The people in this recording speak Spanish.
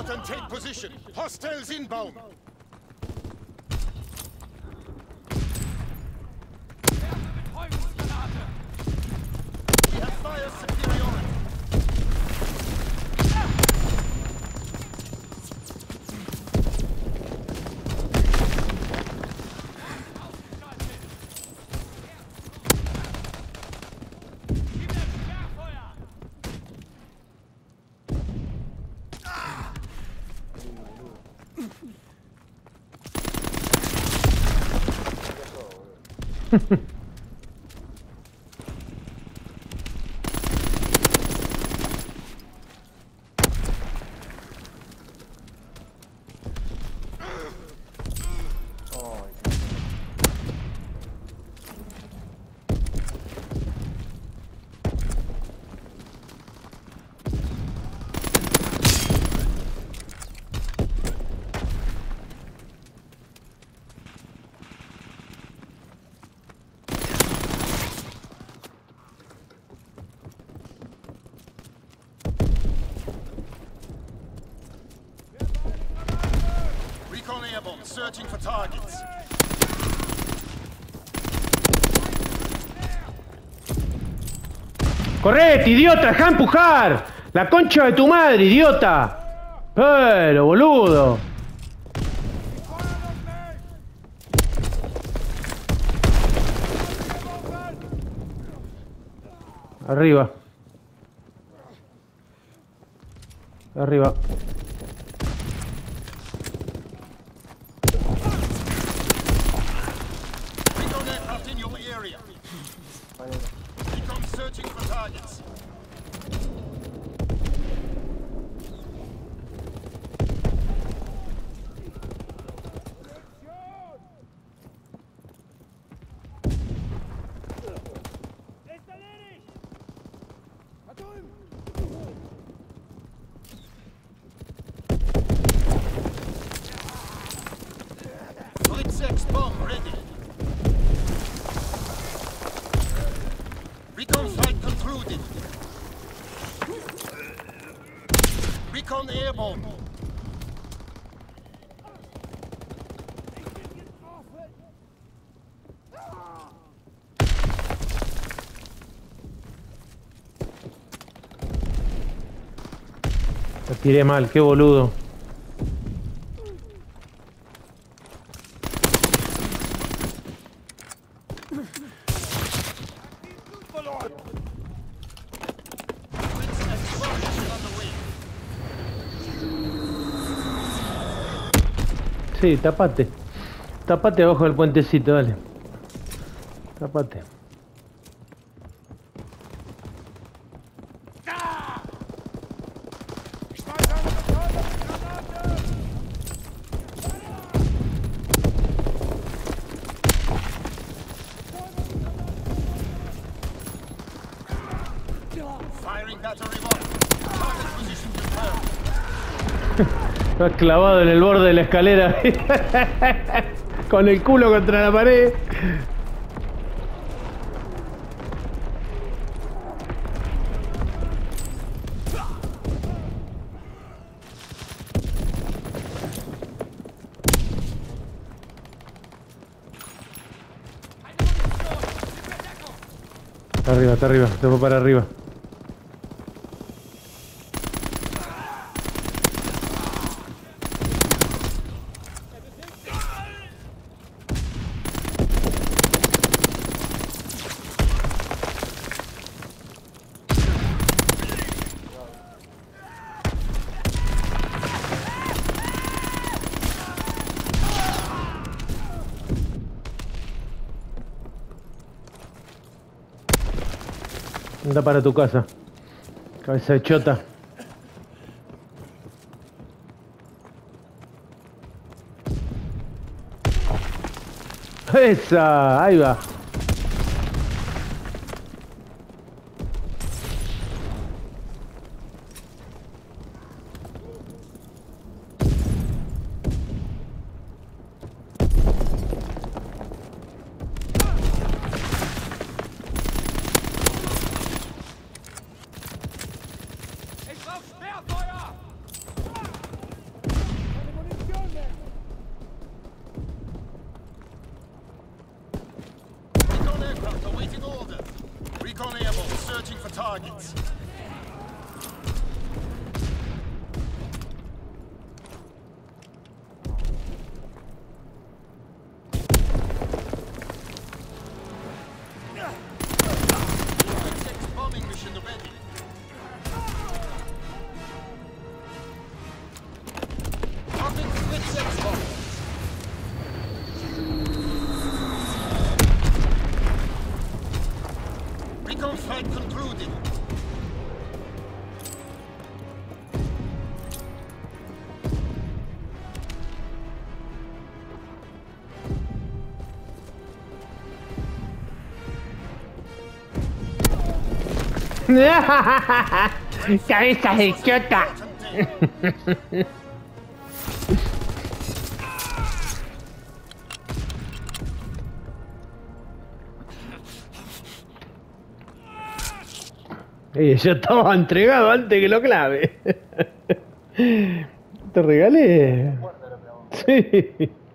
out and take position. Hostiles inbound. We have fire superiority. Recon airborne, searching for targets. ¡Correte, idiota! ¡Deja empujar! ¡La concha de tu madre, idiota! ¡Pero, boludo! Arriba. Arriba. Recon aircraft in your area. Recon searching for targets. Blitz bomb ready. Recon flight concluded. Recon airborne. La tiré mal, qué boludo. Sí, tapate. Tapate abajo del puentecito, dale. Tapate. Firing battery one. Target position confirmed. Estás clavado en el borde de la escalera. Con el culo contra la pared. Está arriba, te voy para arriba. Anda para tu casa. Cabeza de chota. ¡Esa! Ahí va. Recon flight concluded. ¡Cabeza de idiota! Yo estaba entregado antes que lo clave. ¿Te regalé? Sí.